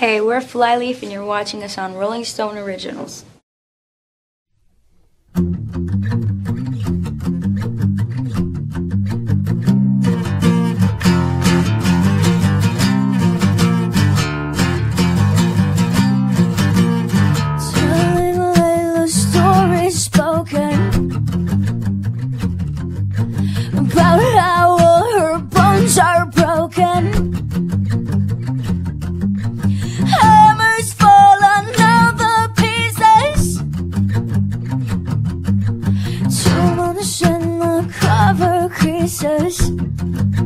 Hey, we're Flyleaf and you're watching us on Rolling Stone Originals. Telling Layla's story spoken about how all her bones are broken. Hammers fall on all the pieces. Too much in the cover creases.